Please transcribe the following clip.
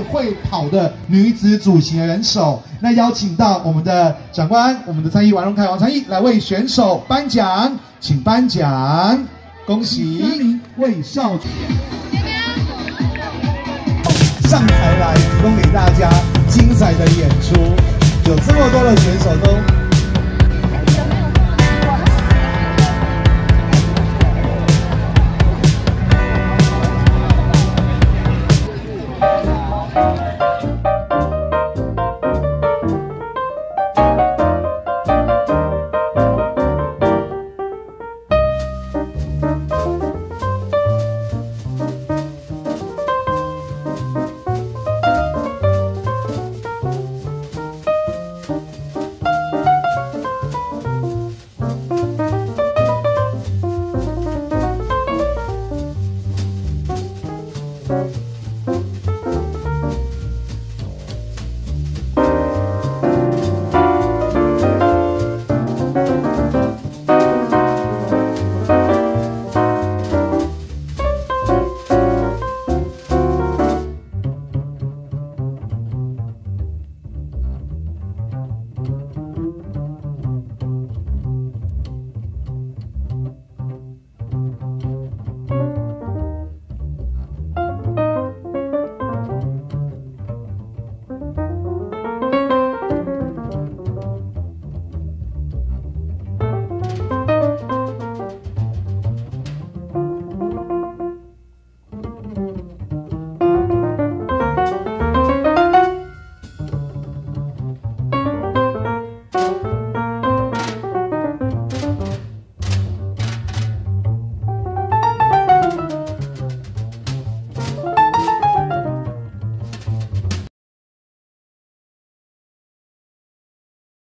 会跑的女子组型人手。那邀请到我们的长官，我们的参议王荣凯、王参议来为选手颁奖，请颁奖，恭喜3名魏少主上台来提供给大家精彩的演出，有这么多的选手都